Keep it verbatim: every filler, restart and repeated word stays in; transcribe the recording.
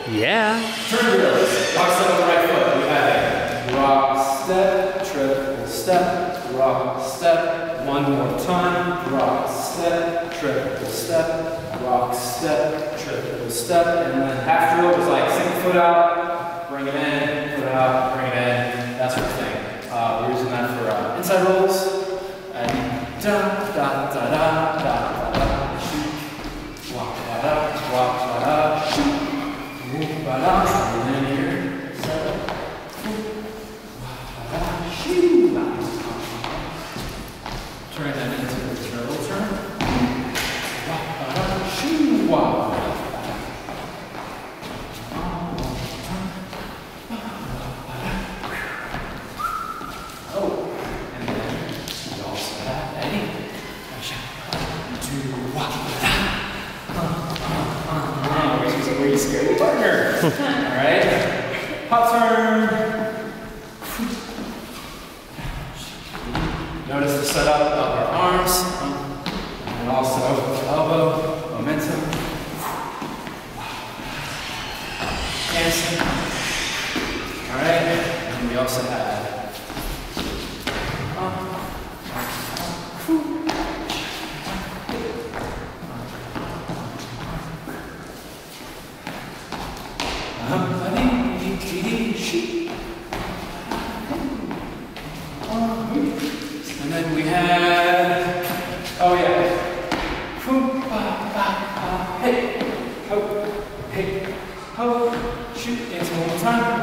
Yeah. Turn drills. Rock step on the right foot. We have a rock step, triple step, rock step. One more time. Rock step, triple step, rock step, triple step. And then half drill was like stick the foot out, bring it in, foot out, bring it in, that sort of thing. Uh, we're using that for uh, inside rolls. And da da da da da da shoot. Walk da da, walk da da, shoot. Move da da. And then here, seven. Walk da da, shoot. Turn that into a turtle turn. Walk da da, shoot. Walk. Scary partner. Alright. Hot turn. Notice the setup of our arms. And also elbow, momentum. Dancing. Alright. And we also have and then we had, oh yeah, hey, ho, hey, ho, shoot, dance one more time.